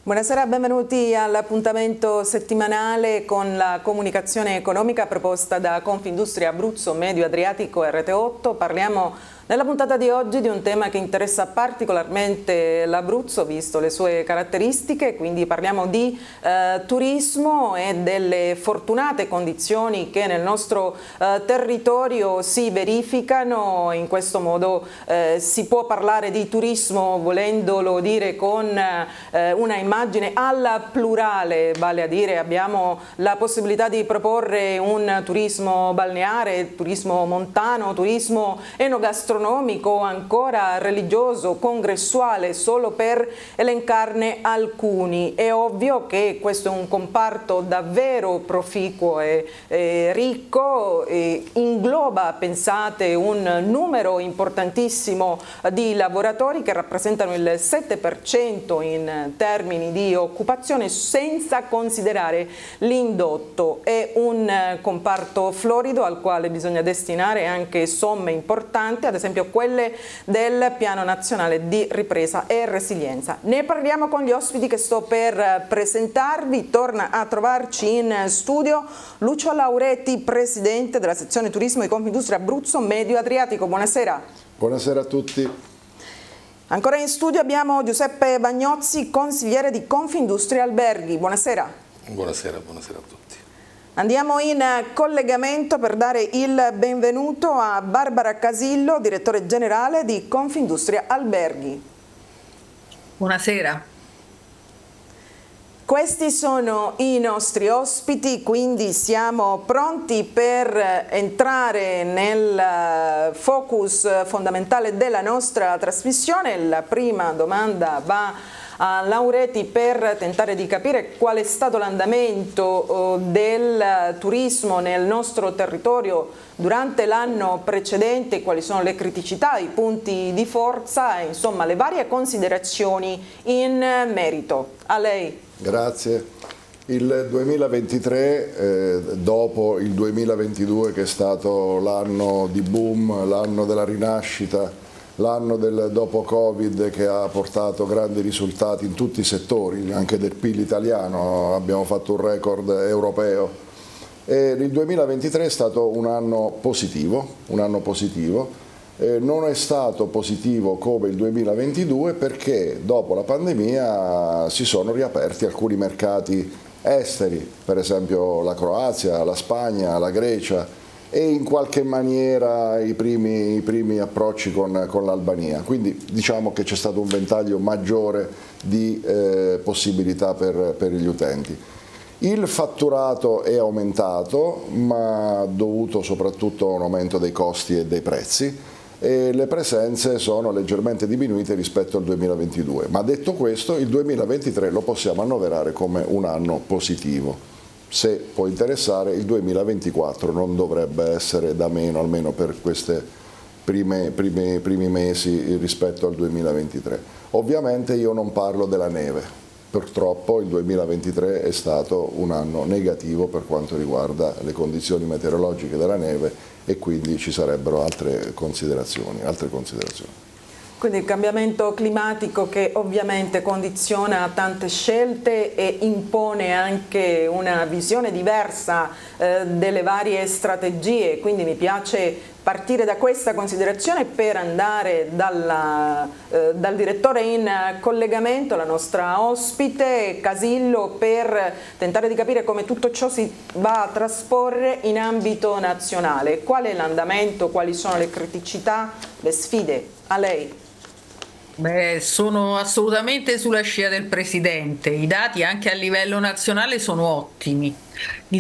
Buonasera, benvenuti all'appuntamento settimanale con la comunicazione economica proposta da Confindustria Abruzzo Medio Adriatico RT8. Parliamo nella puntata di oggi di un tema che interessa particolarmente l'Abruzzo, visto le sue caratteristiche, quindi parliamo di turismo e delle fortunate condizioni che nel nostro territorio si verificano. In questo modo si può parlare di turismo volendolo dire con una immagine alla plurale, vale a dire abbiamo la possibilità di proporre un turismo balneare, turismo montano, turismo enogastronomico, ancora religioso, congressuale, solo per elencarne alcuni. È ovvio che questo è un comparto davvero proficuo e ricco, e ingloba, pensate, un numero importantissimo di lavoratori che rappresentano il 7% in termini di occupazione, senza considerare l'indotto. È un comparto florido al quale bisogna destinare anche somme importanti, ad esempio quelle del Piano Nazionale di Ripresa e Resilienza. Ne parliamo con gli ospiti che sto per presentarvi. Torna a trovarci in studio Lucio Laureti, presidente della sezione turismo di Confindustria Abruzzo Medio Adriatico. Buonasera. Buonasera a tutti. Ancora in studio abbiamo Giuseppe Bagnozzi, consigliere di Confindustria Alberghi. Buonasera. Buonasera a tutti. Andiamo in collegamento per dare il benvenuto a Barbara Casillo, direttore generale di Confindustria Alberghi. Buonasera. Questi sono i nostri ospiti, quindi siamo pronti per entrare nel focus fondamentale della nostra trasmissione. La prima domanda va a Laureti per tentare di capire qual è stato l'andamento del turismo nel nostro territorio durante l'anno precedente, quali sono le criticità, i punti di forza e insomma le varie considerazioni in merito. A lei. Grazie. Il 2023, dopo il 2022 che è stato l'anno di boom, l'anno della rinascita, l'anno del dopo Covid che ha portato grandi risultati in tutti i settori, anche del PIL italiano, abbiamo fatto un record europeo. E il 2023 è stato un anno positivo, non è stato positivo come il 2022 perché dopo la pandemia si sono riaperti alcuni mercati esteri, per esempio la Croazia, la Spagna, la Grecia, e in qualche maniera i primi approcci con l'Albania, quindi diciamo che c'è stato un ventaglio maggiore di possibilità per gli utenti. Il fatturato è aumentato, ma dovuto soprattutto a un aumento dei costi e dei prezzi, e le presenze sono leggermente diminuite rispetto al 2022, ma detto questo il 2023 lo possiamo annoverare come un anno positivo. Se può interessare, il 2024 non dovrebbe essere da meno, almeno per questi primi mesi rispetto al 2023. Ovviamente io non parlo della neve, purtroppo il 2023 è stato un anno negativo per quanto riguarda le condizioni meteorologiche della neve e quindi ci sarebbero altre considerazioni. Quindi il cambiamento climatico che ovviamente condiziona tante scelte e impone anche una visione diversa delle varie strategie, quindi mi piace partire da questa considerazione per andare dal direttore in collegamento, la nostra ospite Casillo, per tentare di capire come tutto ciò si va a trasporre in ambito nazionale. Qual è l'andamento, quali sono le criticità, le sfide? A lei. Beh, sono assolutamente sulla scia del Presidente, i dati anche a livello nazionale sono ottimi. Il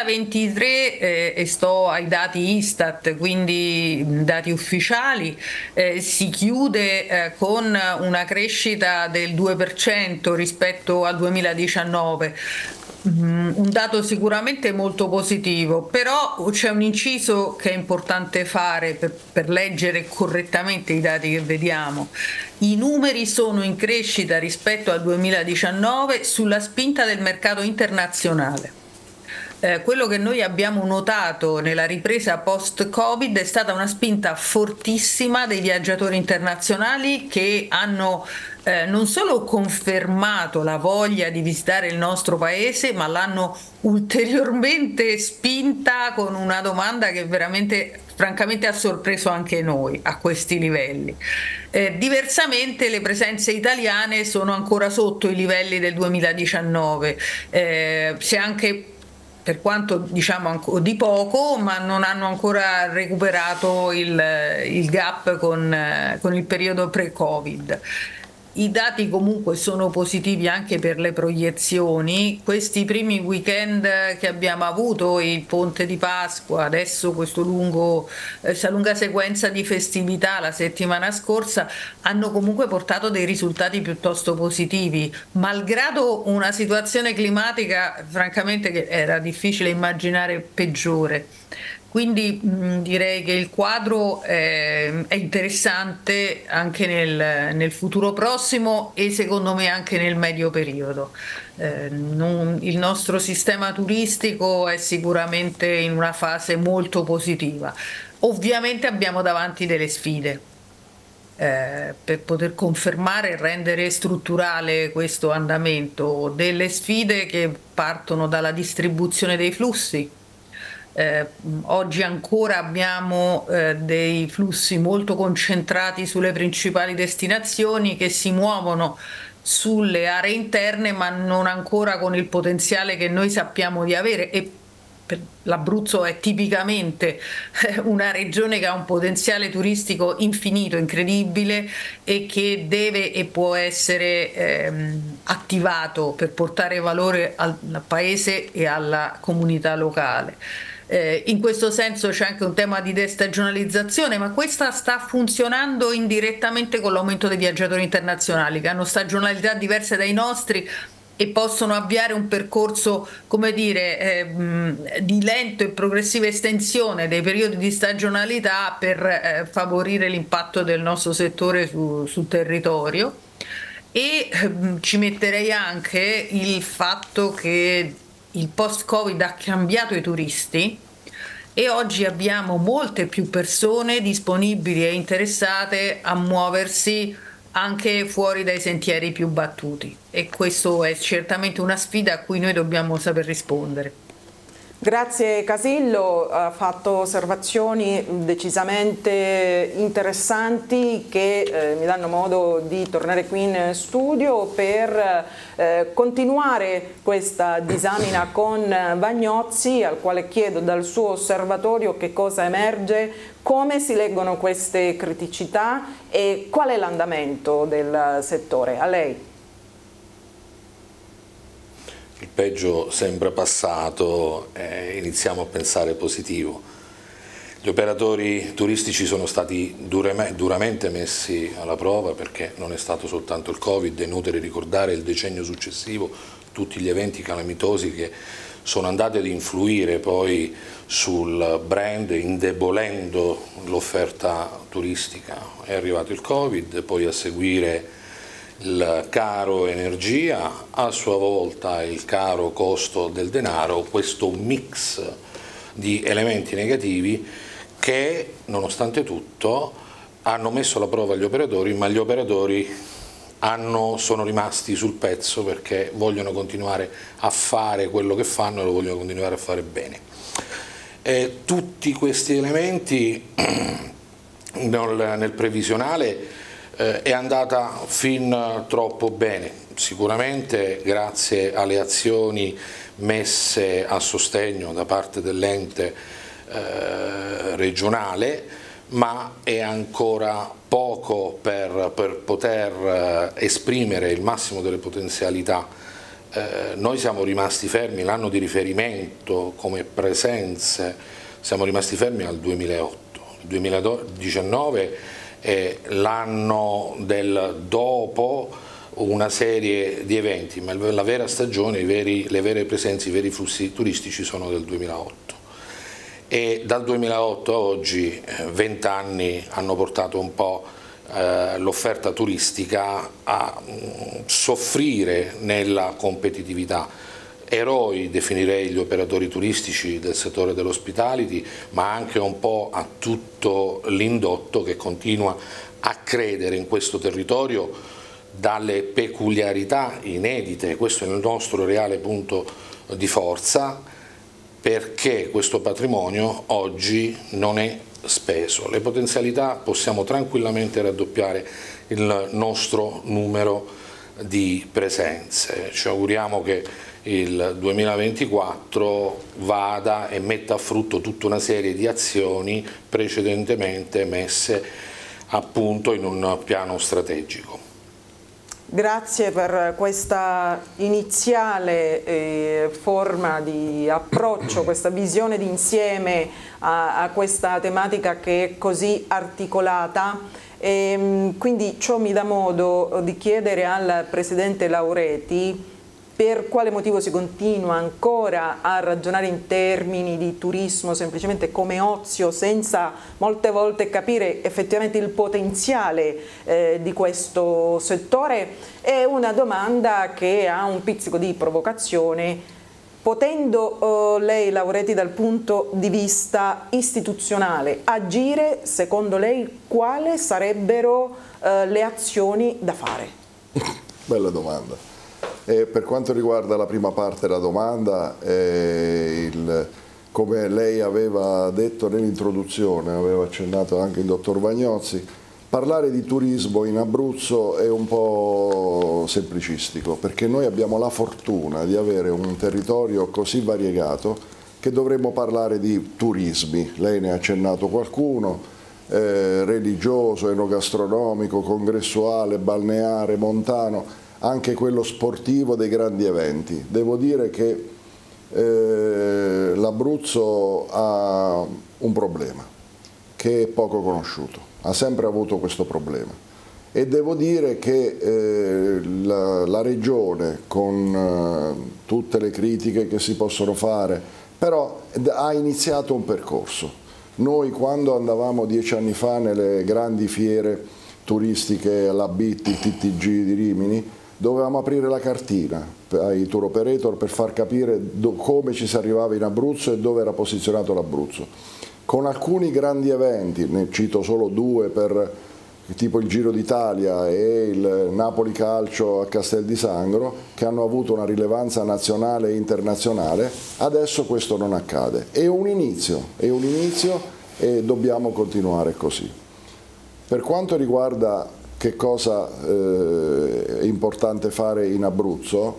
2023, e sto ai dati Istat, quindi dati ufficiali, si chiude con una crescita del 2% rispetto al 2019. Un dato sicuramente molto positivo, però c'è un inciso che è importante fare per leggere correttamente i dati che vediamo. I numeri sono in crescita rispetto al 2019 sulla spinta del mercato internazionale. Quello che noi abbiamo notato nella ripresa post-Covid è stata una spinta fortissima dei viaggiatori internazionali che hanno non solo confermato la voglia di visitare il nostro paese, ma l'hanno ulteriormente spinta con una domanda che veramente, francamente, ha sorpreso anche noi a questi livelli. Diversamente le presenze italiane sono ancora sotto i livelli del 2019, c'è anche, per quanto diciamo di poco, ma non hanno ancora recuperato il gap con il periodo pre-Covid. I dati comunque sono positivi anche per le proiezioni. Questi primi weekend che abbiamo avuto, il ponte di Pasqua, adesso questa lunga sequenza di festività la settimana scorsa, hanno comunque portato dei risultati piuttosto positivi, malgrado una situazione climatica francamente che era difficile immaginare peggiore. Quindi direi che il quadro è interessante anche nel futuro prossimo e secondo me anche nel medio periodo. Il nostro sistema turistico è sicuramente in una fase molto positiva. Ovviamente abbiamo davanti delle sfide. Per poter confermare e rendere strutturale questo andamento, delle sfide che partono dalla distribuzione dei flussi. Oggi ancora abbiamo dei flussi molto concentrati sulle principali destinazioni che si muovono sulle aree interne, ma non ancora con il potenziale che noi sappiamo di avere. E l'Abruzzo è tipicamente una regione che ha un potenziale turistico infinito, incredibile, e che deve e può essere attivato per portare valore al paese e alla comunità locale. In questo senso c'è anche un tema di destagionalizzazione, ma questa sta funzionando indirettamente con l'aumento dei viaggiatori internazionali che hanno stagionalità diverse dai nostri e possono avviare un percorso, come dire, di lento e progressiva estensione dei periodi di stagionalità per favorire l'impatto del nostro settore sul territorio. E ci metterei anche il fatto che il post-Covid ha cambiato i turisti e oggi abbiamo molte più persone disponibili e interessate a muoversi anche fuori dai sentieri più battuti, e questo è certamente una sfida a cui noi dobbiamo saper rispondere. Grazie Casillo, ha fatto osservazioni decisamente interessanti che mi danno modo di tornare qui in studio per continuare questa disamina con Vagnozzi, al quale chiedo dal suo osservatorio che cosa emerge, come si leggono queste criticità e qual è l'andamento del settore. A lei. Il peggio sembra passato e iniziamo a pensare positivo. Gli operatori turistici sono stati duramente messi alla prova, perché non è stato soltanto il Covid, è inutile ricordare il decennio successivo, tutti gli eventi calamitosi che sono andati ad influire poi sul brand, indebolendo l'offerta turistica. È arrivato il Covid, poi a seguire il caro energia, a sua volta il caro costo del denaro, questo mix di elementi negativi che nonostante tutto hanno messo alla prova gli operatori, ma gli operatori sono rimasti sul pezzo perché vogliono continuare a fare quello che fanno e lo vogliono continuare a fare bene. Tutti questi elementi nel previsionale è andata fin troppo bene, sicuramente grazie alle azioni messe a sostegno da parte dell'ente regionale, ma è ancora poco per poter esprimere il massimo delle potenzialità. Noi siamo rimasti fermi, l'anno di riferimento come presenze, siamo rimasti fermi al 2008, il 2019 è l'anno del dopo una serie di eventi, ma la vera stagione, le vere presenze, i veri flussi turistici sono del 2008. E dal 2008 a oggi 20 anni hanno portato un po' l'offerta turistica a soffrire nella competitività. Eroi definirei gli operatori turistici del settore dell'hospitality, ma anche un po' a tutto l'indotto che continua a credere in questo territorio dalle peculiarità inedite, questo è il nostro reale punto di forza, perché questo patrimonio oggi non è speso. Le potenzialità possiamo tranquillamente raddoppiare il nostro numero di presenze. Ci auguriamo che il 2024 vada e metta a frutto tutta una serie di azioni precedentemente messe a punto in un piano strategico. Grazie per questa iniziale forma di approccio, questa visione d'insieme a questa tematica che è così articolata. Quindi ciò mi dà modo di chiedere al Presidente Laureti per quale motivo si continua ancora a ragionare in termini di turismo semplicemente come ozio, senza molte volte capire effettivamente il potenziale di questo settore. È una domanda che ha un pizzico di provocazione. Potendo lei, Laureti, dal punto di vista istituzionale agire, secondo lei quali sarebbero le azioni da fare? Bella domanda. Per quanto riguarda la prima parte della domanda, come lei aveva detto nell'introduzione, aveva accennato anche il dottor Vagnozzi, parlare di turismo in Abruzzo è un po' semplicistico, perché noi abbiamo la fortuna di avere un territorio così variegato che dovremmo parlare di turismi. Lei ne ha accennato qualcuno, religioso, enogastronomico, congressuale, balneare, montano, anche quello sportivo dei grandi eventi. Devo dire che l'Abruzzo ha un problema che è poco conosciuto, ha sempre avuto questo problema, e devo dire che la Regione, con tutte le critiche che si possono fare, però ha iniziato un percorso. Noi, quando andavamo 10 anni fa nelle grandi fiere turistiche, l'ABIT, il TTG di Rimini, dovevamo aprire la cartina ai tour operator per far capire come ci si arrivava in Abruzzo e dove era posizionato l'Abruzzo. Con alcuni grandi eventi, ne cito solo due, tipo il Giro d'Italia e il Napoli Calcio a Castel di Sangro, che hanno avuto una rilevanza nazionale e internazionale, adesso questo non accade. È un inizio e dobbiamo continuare così. Per quanto riguarda che cosa è importante fare in Abruzzo,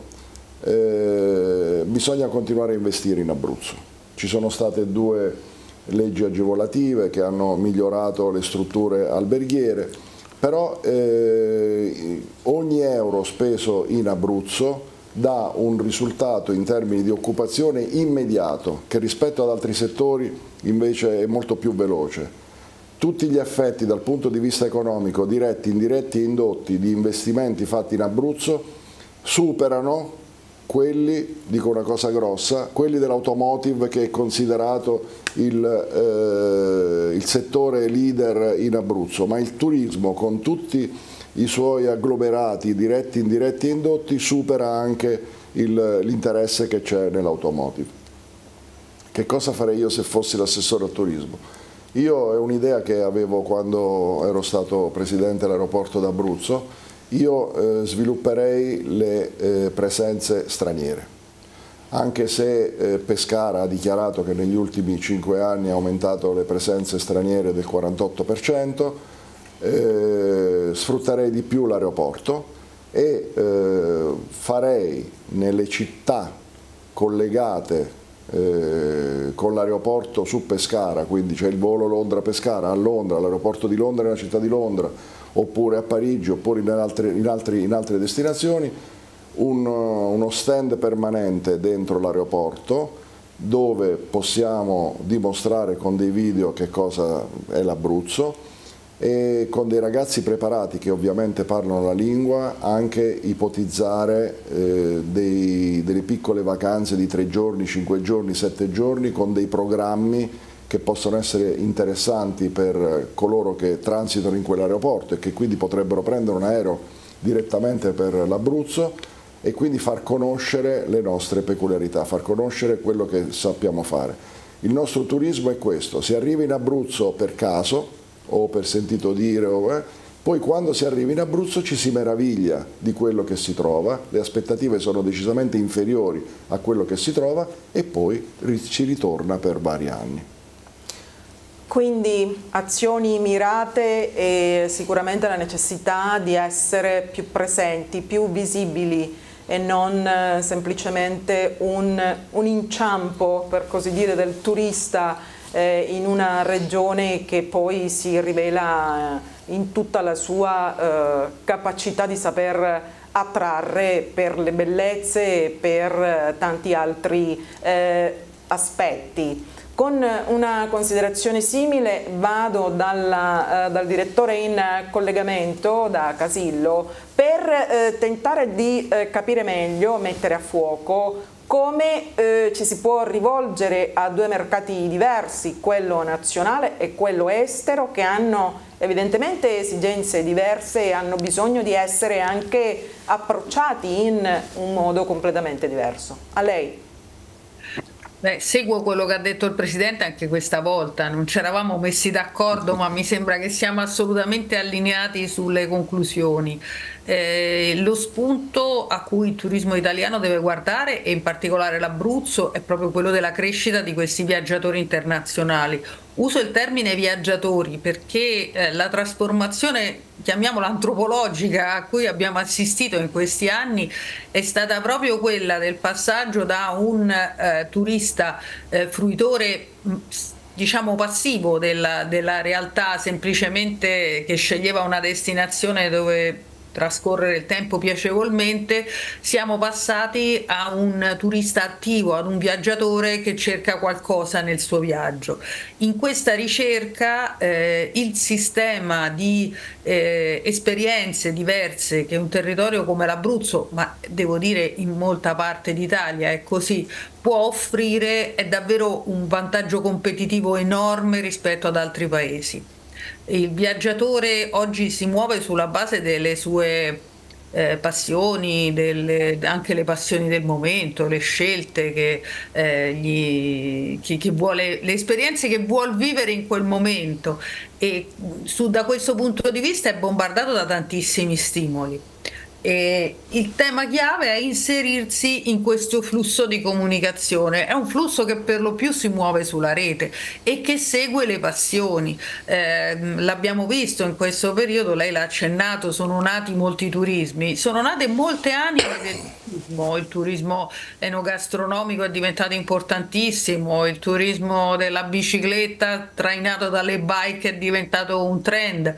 bisogna continuare a investire in Abruzzo. Ci sono state 2 leggi agevolative che hanno migliorato le strutture alberghiere, però ogni euro speso in Abruzzo dà un risultato in termini di occupazione immediato, che rispetto ad altri settori invece è molto più veloce. Tutti gli effetti dal punto di vista economico, diretti, indiretti e indotti, di investimenti fatti in Abruzzo superano quelli, dico una cosa grossa, quelli dell'automotive, che è considerato il settore leader in Abruzzo, ma il turismo, con tutti i suoi agglomerati diretti, indiretti e indotti, supera anche l'interesse che c'è nell'automotive. Che cosa farei io se fossi l'assessore al turismo? Io, è un'idea che avevo quando ero stato presidente dell'aeroporto d'Abruzzo, io svilupperei le presenze straniere, anche se Pescara ha dichiarato che negli ultimi 5 anni ha aumentato le presenze straniere del 48%, sfrutterei di più l'aeroporto e farei nelle città collegate con l'aeroporto su Pescara, quindi c'è il volo Londra-Pescara a Londra, l'aeroporto di Londra nella città di Londra, oppure a Parigi, oppure in altre destinazioni, uno stand permanente dentro l'aeroporto dove possiamo dimostrare con dei video che cosa è l'Abruzzo, e con dei ragazzi preparati che ovviamente parlano la lingua, anche ipotizzare delle piccole vacanze di 3 giorni, 5 giorni, 7 giorni, con dei programmi che possono essere interessanti per coloro che transitano in quell'aeroporto e che quindi potrebbero prendere un aereo direttamente per l'Abruzzo, e quindi far conoscere le nostre peculiarità, far conoscere quello che sappiamo fare. Il nostro turismo è questo: si arriva in Abruzzo per caso o per sentito dire, Poi quando si arriva in Abruzzo ci si meraviglia di quello che si trova, le aspettative sono decisamente inferiori a quello che si trova e poi ci ritorna per vari anni. Quindi azioni mirate e sicuramente la necessità di essere più presenti, più visibili e non semplicemente un inciampo, per così dire, del turista in una regione che poi si rivela in tutta la sua capacità di saper attrarre per le bellezze e per tanti altri aspetti. Con una considerazione simile vado dal direttore in collegamento, da Casillo, per tentare di capire meglio, mettere a fuoco come ci si può rivolgere a due mercati diversi, quello nazionale e quello estero, che hanno evidentemente esigenze diverse e hanno bisogno di essere anche approcciati in un modo completamente diverso. A lei. Beh, seguo quello che ha detto il Presidente anche questa volta, non ci eravamo messi d'accordo, ma mi sembra che siamo assolutamente allineati sulle conclusioni. Lo spunto a cui il turismo italiano deve guardare, e in particolare l'Abruzzo, è proprio quello della crescita di questi viaggiatori internazionali. Uso il termine viaggiatori perché la trasformazione, chiamiamola antropologica, a cui abbiamo assistito in questi anni è stata proprio quella del passaggio da un turista fruitore diciamo passivo della realtà, semplicemente che sceglieva una destinazione dove trascorrere il tempo piacevolmente, siamo passati a un turista attivo, ad un viaggiatore che cerca qualcosa nel suo viaggio. In questa ricerca il sistema di esperienze diverse che un territorio come l'Abruzzo, ma devo dire in molta parte d'Italia è così, può offrire è davvero un vantaggio competitivo enorme rispetto ad altri paesi. Il viaggiatore oggi si muove sulla base delle sue passioni, anche le passioni del momento, le scelte che vuole, le esperienze che vuol vivere in quel momento, e da questo punto di vista è bombardato da tantissimi stimoli. E il tema chiave è inserirsi in questo flusso di comunicazione. È un flusso che per lo più si muove sulla rete e che segue le passioni. L'abbiamo visto in questo periodo, lei l'ha accennato, sono nati molti turismi, sono nate molte anime del turismo. Il turismo enogastronomico è diventato importantissimo, il turismo della bicicletta trainato dalle bike è diventato un trend.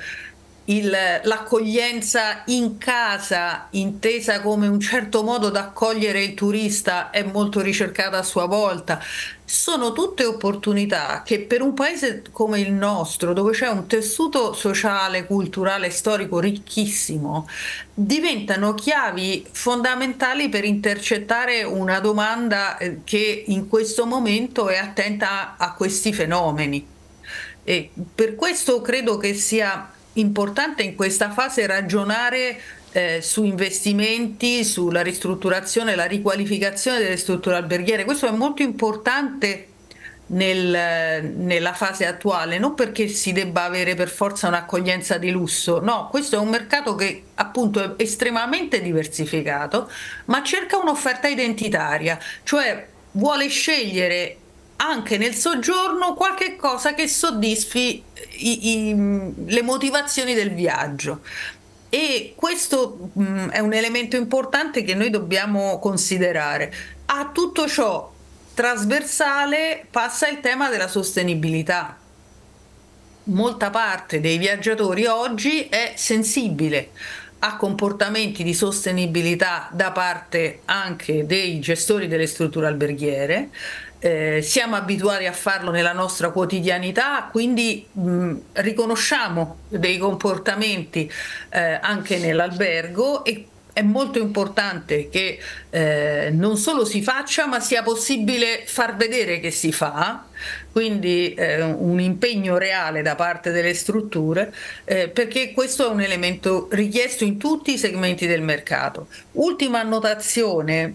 L'accoglienza in casa, intesa come un certo modo d'accogliere il turista, è molto ricercata a sua volta. Sono tutte opportunità che per un paese come il nostro, dove c'è un tessuto sociale, culturale, storico ricchissimo, diventano chiavi fondamentali per intercettare una domanda che in questo momento è attenta a questi fenomeni. E per questo credo che sia importante in questa fase ragionare su investimenti, sulla ristrutturazione, la riqualificazione delle strutture alberghiere. Questo è molto importante nella fase attuale, non perché si debba avere per forza un'accoglienza di lusso, no, questo è un mercato che appunto è estremamente diversificato, ma cerca un'offerta identitaria, cioè vuole scegliere anche nel soggiorno qualche cosa che soddisfi le motivazioni del viaggio. E questo è un elemento importante che noi dobbiamo considerare. A tutto ciò trasversale passa il tema della sostenibilità. Molta parte dei viaggiatori oggi è sensibile a comportamenti di sostenibilità da parte anche dei gestori delle strutture alberghiere. Siamo abituati a farlo nella nostra quotidianità, quindi riconosciamo dei comportamenti anche nell'albergo, e è molto importante che non solo si faccia, ma sia possibile far vedere che si fa, quindi un impegno reale da parte delle strutture, perché questo è un elemento richiesto in tutti i segmenti del mercato. Ultima annotazione.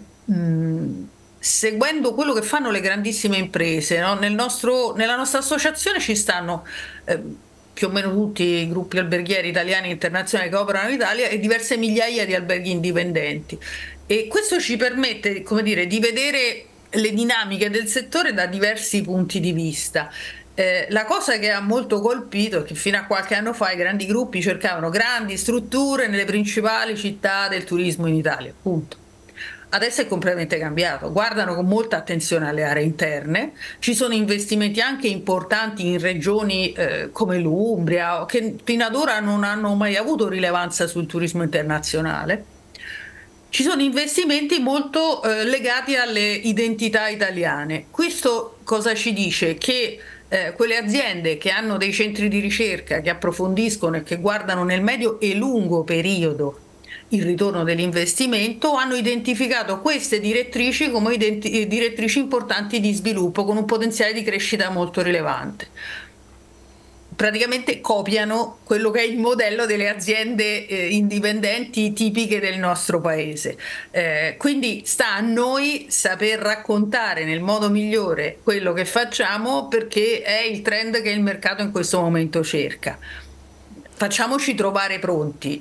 Seguendo quello che fanno le grandissime imprese, no? Nella nostra associazione ci stanno più o meno tutti i gruppi alberghieri italiani e internazionali che operano in Italia e diverse migliaia di alberghi indipendenti. E questo ci permette, come dire, di vedere le dinamiche del settore da diversi punti di vista. La cosa che ha molto colpito è che fino a qualche anno fa i grandi gruppi cercavano grandi strutture nelle principali città del turismo in Italia, punto. Adesso è completamente cambiato, guardano con molta attenzione alle aree interne, ci sono investimenti anche importanti in regioni come l'Umbria, che fino ad ora non hanno mai avuto rilevanza sul turismo internazionale. Ci sono investimenti molto legati alle identità italiane. Questo cosa ci dice? Che quelle aziende che hanno dei centri di ricerca, che approfondiscono e che guardano nel medio e lungo periodo il ritorno dell'investimento, hanno identificato queste direttrici come direttrici importanti di sviluppo con un potenziale di crescita molto rilevante. Praticamente copiano quello che è il modello delle aziende indipendenti tipiche del nostro paese. Quindi sta a noi saper raccontare nel modo migliore quello che facciamo, perché è il trend che il mercato in questo momento cerca. Facciamoci trovare pronti.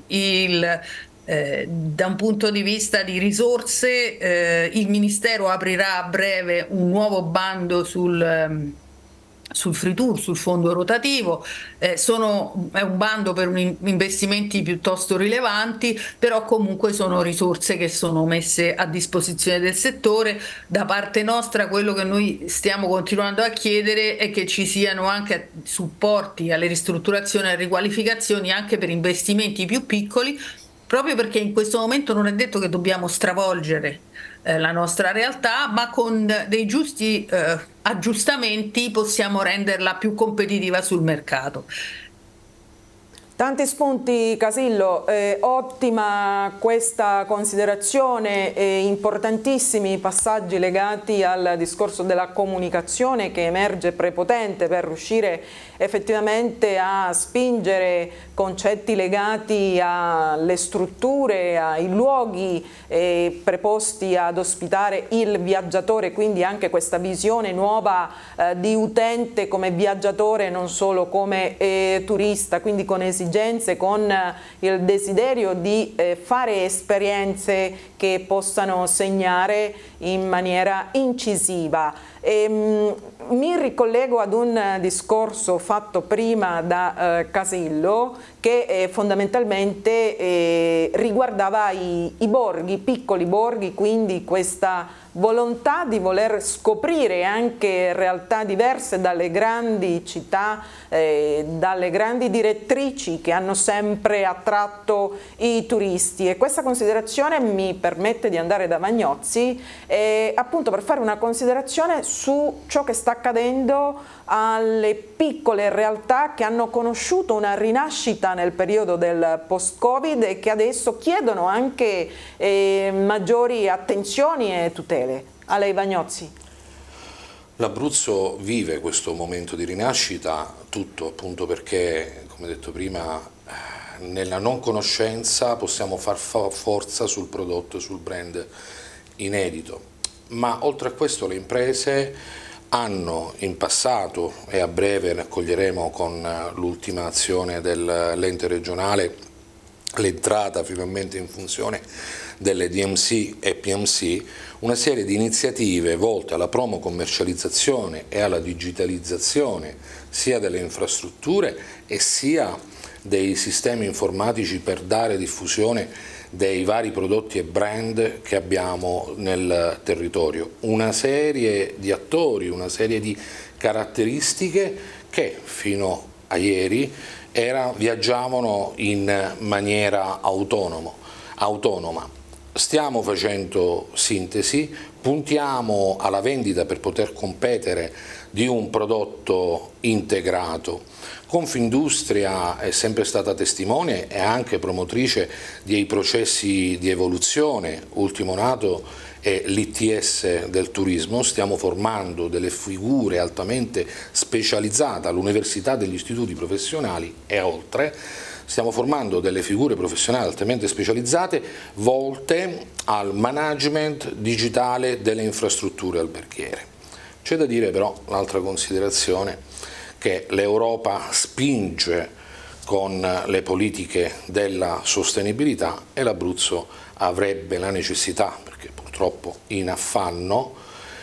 Da un punto di vista di risorse, il Ministero aprirà a breve un nuovo bando sul free tour, sul fondo rotativo. È un bando per investimenti piuttosto rilevanti, però comunque sono risorse che sono messe a disposizione del settore. Da parte nostra quello che noi stiamo continuando a chiedere è che ci siano anche supporti alle ristrutturazioni e alle riqualificazioni anche per investimenti più piccoli, proprio perché in questo momento non è detto che dobbiamo stravolgere la nostra realtà, ma con dei giusti aggiustamenti possiamo renderla più competitiva sul mercato. Tanti spunti, Casillo, ottima questa considerazione, importantissimi passaggi legati al discorso della comunicazione che emerge prepotente per riuscire effettivamente a spingere concetti legati alle strutture, ai luoghi preposti ad ospitare il viaggiatore, quindi anche questa visione nuova di utente come viaggiatore, non solo come turista, quindi con esigenze, con il desiderio di fare esperienze che possano segnare in maniera incisiva. Mi ricollego ad un discorso fatto prima da Casillo che fondamentalmente riguardava i borghi, i piccoli borghi, quindi questa volontà di voler scoprire anche realtà diverse dalle grandi città, dalle grandi direttrici che hanno sempre attratto i turisti. E questa considerazione mi permette di andare da Vagnozzi appunto per fare una considerazione su ciò che sta accadendo alle piccole realtà che hanno conosciuto una rinascita nel periodo del post-Covid e che adesso chiedono anche maggiori attenzioni e tutele. A lei, Vagnozzi. L'Abruzzo vive questo momento di rinascita, tutto appunto perché, come detto prima, nella non conoscenza possiamo far forza sul prodotto e sul brand inedito, ma oltre a questo le imprese hanno in passato, e a breve ne accoglieremo con l'ultima azione dell'ente regionale l'entrata finalmente in funzione delle DMC e PMC, una serie di iniziative volte alla promo commercializzazione e alla digitalizzazione sia delle infrastrutture e sia dei sistemi informatici per dare diffusione dei vari prodotti e brand che abbiamo nel territorio. Una serie di attori, una serie di caratteristiche che fino a ieri viaggiavano in maniera autonoma. Stiamo facendo sintesi, puntiamo alla vendita per poter competere di un prodotto integrato. Confindustria è sempre stata testimone e anche promotrice dei processi di evoluzione, ultimo nato è l'ITS del turismo. Stiamo formando delle figure altamente specializzate all'Università degli Istituti Professionali e oltre. Stiamo formando delle figure professionali altamente specializzate volte al management digitale delle infrastrutture alberghiere. C'è da dire però l'altra considerazione che l'Europa spinge con le politiche della sostenibilità e l'Abruzzo avrebbe la necessità, perché purtroppo in affanno,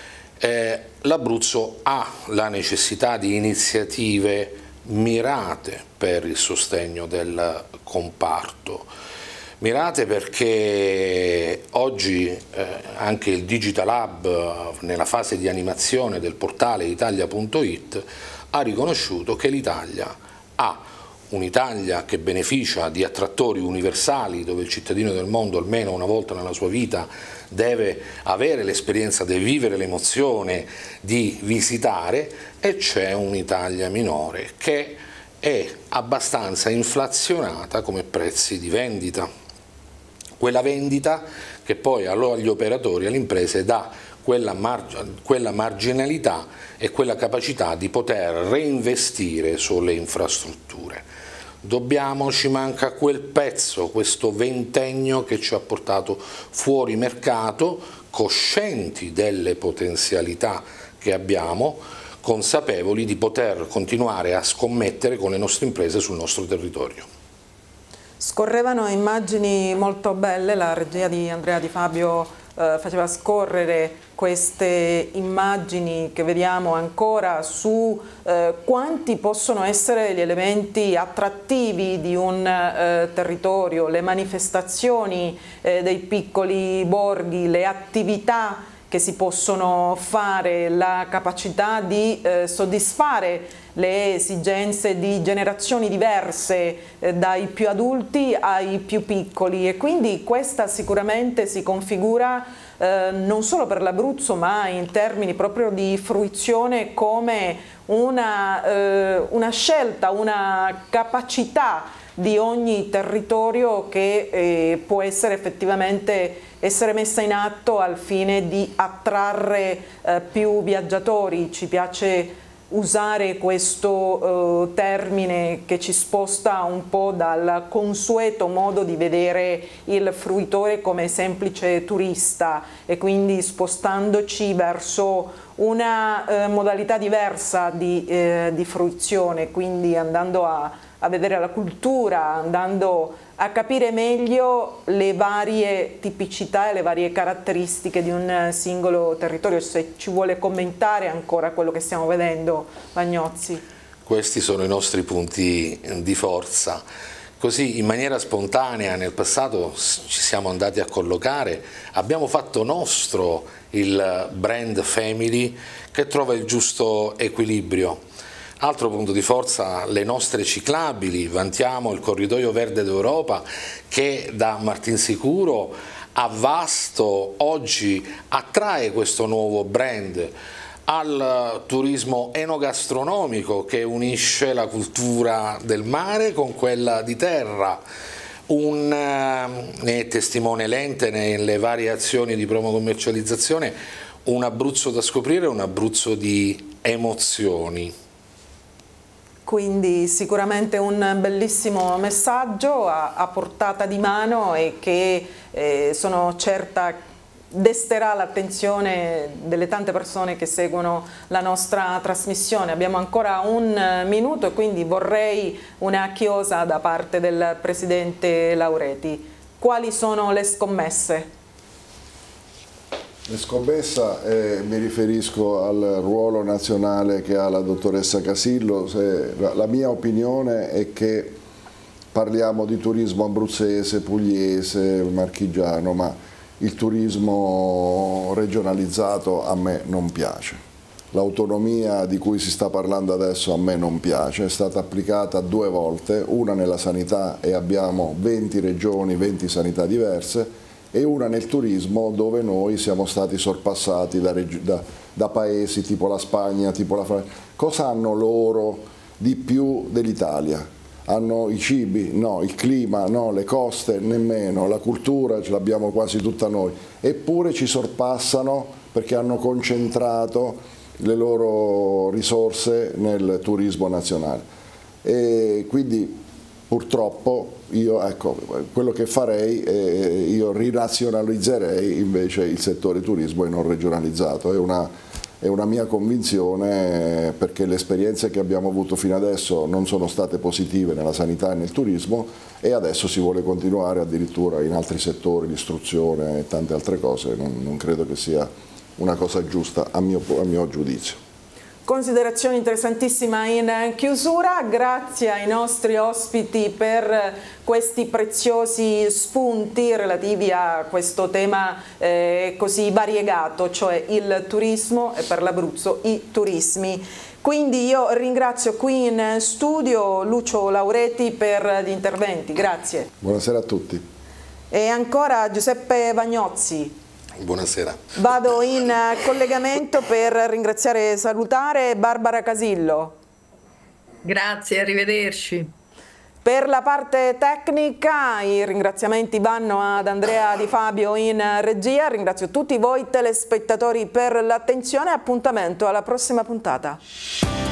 l'Abruzzo ha la necessità di iniziative mirate per il sostegno del comparto. Mirate perché oggi anche il Digital Hub, nella fase di animazione del portale italia.it, ha riconosciuto che l'Italia ha un'Italia che beneficia di attrattori universali, dove il cittadino del mondo almeno una volta nella sua vita deve avere l'esperienza, deve vivere l'emozione di visitare, e c'è un'Italia minore che è abbastanza inflazionata come prezzi di vendita. Quella vendita che poi agli operatori, alle imprese dà quella marginalità e quella capacità di poter reinvestire sulle infrastrutture. Ci manca quel pezzo, questo ventennio che ci ha portato fuori mercato, coscienti delle potenzialità che abbiamo, consapevoli di poter continuare a scommettere con le nostre imprese sul nostro territorio. Scorrevano immagini molto belle, la regia di Andrea Di Fabio faceva scorrere queste immagini che vediamo ancora su quanti possono essere gli elementi attrattivi di un territorio, le manifestazioni dei piccoli borghi, le attività che si possono fare, la capacità di soddisfare le esigenze di generazioni diverse, dai più adulti ai più piccoli, e quindi questa sicuramente si configura non solo per l'Abruzzo ma in termini proprio di fruizione come una scelta, una capacità di ogni territorio che può essere effettivamente messa in atto al fine di attrarre più viaggiatori. Ci piace usare questo termine che ci sposta un po' dal consueto modo di vedere il fruitore come semplice turista, e quindi spostandoci verso una modalità diversa di fruizione, quindi andando a vedere la cultura, andando a capire meglio le varie tipicità e le varie caratteristiche di un singolo territorio. Se ci vuole commentare ancora quello che stiamo vedendo, Vagnozzi. Questi sono i nostri punti di forza. Così in maniera spontanea nel passato ci siamo andati a collocare, abbiamo fatto nostro il brand family che trova il giusto equilibrio. Altro punto di forza, le nostre ciclabili. Vantiamo il corridoio verde d'Europa che da Martinsicuro a Vasto oggi attrae questo nuovo brand, al turismo enogastronomico che unisce la cultura del mare con quella di terra. Ne è testimone Lente nelle varie azioni di promo-commercializzazione, un Abruzzo da scoprire, un Abruzzo di emozioni. Quindi sicuramente un bellissimo messaggio a portata di mano, e che sono certa desterà l'attenzione delle tante persone che seguono la nostra trasmissione. Abbiamo ancora un minuto e quindi vorrei una chiosa da parte del Presidente Laureti. Quali sono le scommesse? Le scommessa, mi riferisco al ruolo nazionale che ha la dottoressa Casillo. La mia opinione è che parliamo di turismo abruzzese, pugliese, marchigiano, ma il turismo regionalizzato a me non piace. L'autonomia di cui si sta parlando adesso a me non piace, è stata applicata 2 volte, una nella sanità e abbiamo 20 regioni, 20 sanità diverse, e una nel turismo dove noi siamo stati sorpassati da paesi tipo la Spagna, tipo la Francia. Cosa hanno loro di più dell'Italia? Hanno i cibi? No. Il clima? No. Le coste? Nemmeno. La cultura ce l'abbiamo quasi tutta noi. Eppure ci sorpassano perché hanno concentrato le loro risorse nel turismo nazionale. E quindi purtroppo quello che farei, io rinazionalizzerei invece il settore turismo e non regionalizzato. È è una mia convinzione, perché le esperienze che abbiamo avuto fino adesso non sono state positive nella sanità e nel turismo, e adesso si vuole continuare addirittura in altri settori, l'istruzione e tante altre cose. Non credo che sia una cosa giusta a mio giudizio. Considerazione interessantissima in chiusura, grazie ai nostri ospiti per questi preziosi spunti relativi a questo tema così variegato, cioè il turismo e per l'Abruzzo i turismi. Quindi io ringrazio qui in studio Lucio Laureti per gli interventi, grazie. Buonasera a tutti. E ancora Giuseppe Vagnozzi. Buonasera. Vado in collegamento per ringraziare e salutare Barbara Casillo. Grazie, arrivederci. Per la parte tecnica i ringraziamenti vanno ad Andrea Di Fabio in regia. Ringrazio tutti voi telespettatori per l'attenzione e appuntamento alla prossima puntata.